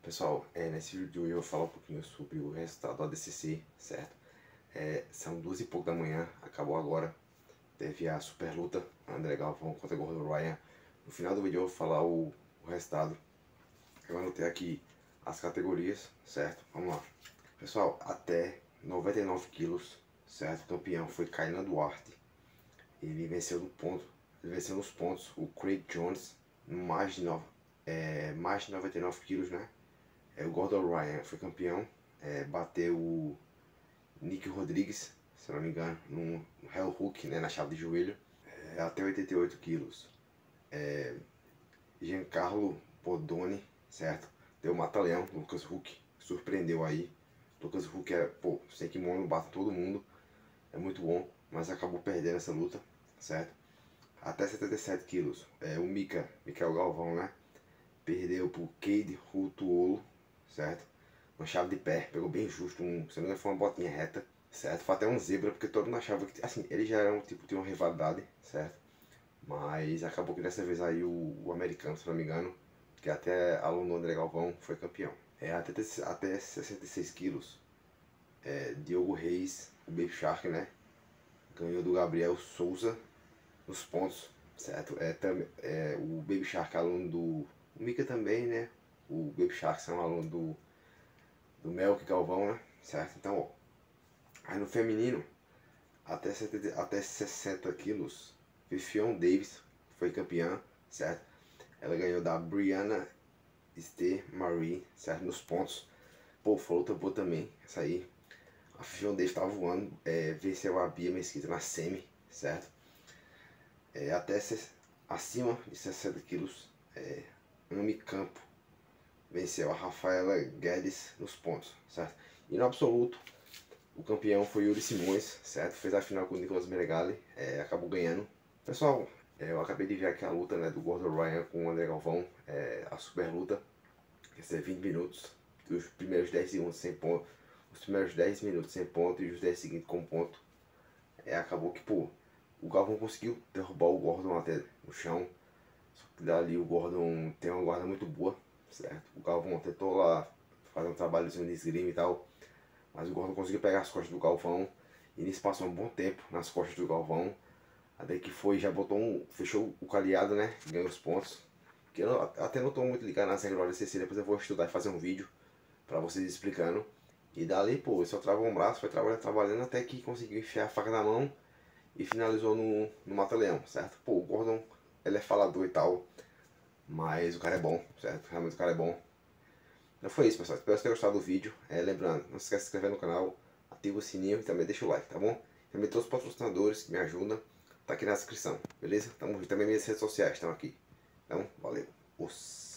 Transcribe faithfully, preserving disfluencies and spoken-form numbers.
Pessoal, é, nesse vídeo de hoje eu vou falar um pouquinho sobre o resultado do A D C C, certo? É, são duas e pouco da manhã, acabou agora. Teve a super luta, André Galvão contra Gordon Ryan. No final do vídeo eu vou falar o, o resultado. Eu anotei aqui as categorias, certo? Vamos lá. Pessoal, até noventa e nove quilos, certo? O campeão foi Kainan Duarte. Ele venceu no ponto, ele venceu nos pontos o Craig Jones, mais de, nove, é, mais de noventa e nove quilos, né? É, o Gordon Ryan foi campeão, é, bateu o Nick Rodrigues, se não me engano, no Hell Hook, né, na chave de joelho, é, até oitenta e oito quilos. É, Giancarlo Bodoni, certo? Deu mata-leão, Lucas Huck, surpreendeu aí. Lucas Huck é, pô, sem kimono, bate todo mundo, é muito bom, mas acabou perdendo essa luta, certo? Até setenta e sete quilos, é, o Mika, Michael Galvão, né? Perdeu pro Cade Rutuolo, certo? Uma chave de pé, pegou bem justo, um, se não me engano foi uma botinha reta, certo? Foi até um zebra, porque todo mundo achava que, assim, ele já era um tipo, tinha uma rivalidade, certo? Mas acabou que dessa vez aí o, o americano, se não me engano, que até aluno André Galvão foi campeão. É, até, até sessenta e seis quilos, é, Diogo Reis, o Baby Shark, né? Ganhou do Gabriel Souza nos pontos, certo? É, é, o Baby Shark é aluno do o Mika também, né? O Baby Shark são aluno do, do Melk Galvão, né? Certo? Então, ó. Aí no feminino, até, setenta, até sessenta quilos, Vivian Davis foi campeã, certo? Ela ganhou da Brianna Ste Marie, certo? Nos pontos. Pô, foi outra boa também, essa aí. A Vivian Davis tava voando, é, venceu a Bia Mesquita na semi, certo? É, até acima de sessenta quilos, é, Ami Campo venceu a Rafaela Guedes nos pontos, certo? E no absoluto, o campeão foi Yuri Simões, certo? Fez a final com o Nicolas Meregali, é, acabou ganhando. Pessoal, é, eu acabei de ver aqui a luta, né, do Gordon Ryan com o André Galvão, é, a super luta, que ser vinte minutos, os primeiros dez segundos sem ponto, os primeiros dez minutos sem ponto e os dez seguintes com ponto. É, acabou que, pô, o Galvão conseguiu derrubar o Gordon até no chão. Só que dali o Gordon tem uma guarda muito boa, certo? O Galvão tentou lá fazer um trabalhozinho de esgrima e tal, mas o Gordon conseguiu pegar as costas do Galvão. E nisso passou um bom tempo nas costas do Galvão. Até que foi, já botou um, fechou o caliado, né? Ganhou os pontos. Que eu até não estou muito ligado nas regras do A D C C, depois eu vou estudar e fazer um vídeo pra vocês explicando. E dali, pô, ele só travou um braço, foi trabalhando, trabalhando até que conseguiu enfiar a faca na mão e finalizou no, no mata-leão, certo? Pô, o Gordon, ele é falador e tal, mas o cara é bom, certo? Realmente o cara é bom. Então foi isso, pessoal. Espero que tenham gostado do vídeo. É, lembrando, não se esqueça de se inscrever no canal, ativa o sininho e também deixa o like, tá bom? Também todos os patrocinadores que me ajudam, tá aqui na descrição, beleza? Tamo junto. Também minhas redes sociais estão aqui. Então, valeu. Os